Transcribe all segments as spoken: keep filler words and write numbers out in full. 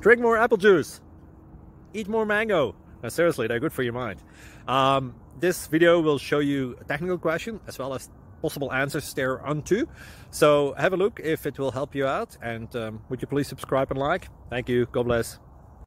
Drink more apple juice. Eat more mango. No, seriously, they're good for your mind. Um, this video will show you a technical question as well as possible answers thereunto. So have a look if it will help you out, and um, would you please subscribe and like? Thank you. God bless.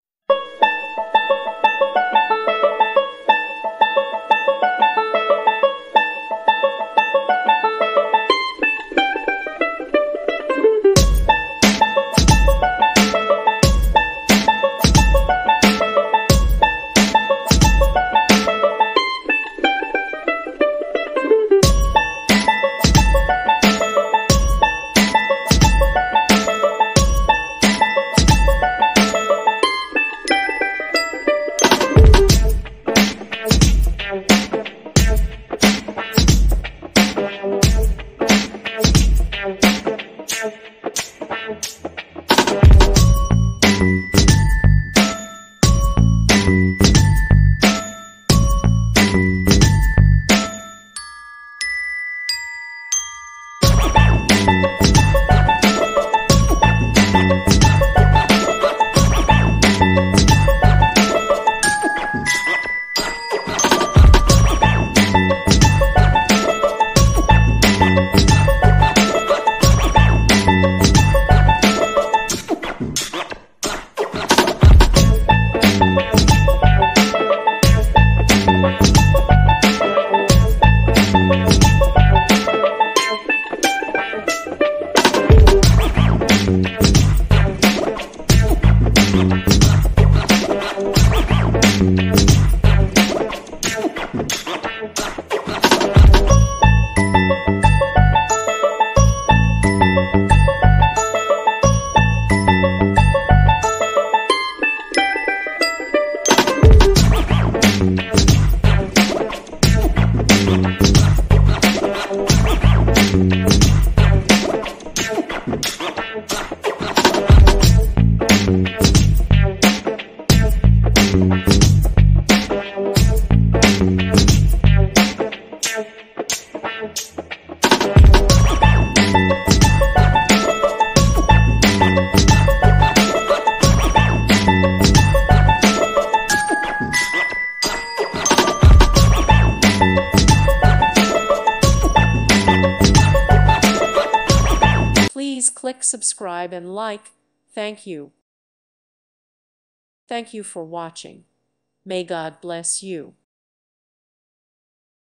Please click subscribe and like. Thank you. Thank you for watching. May God bless you.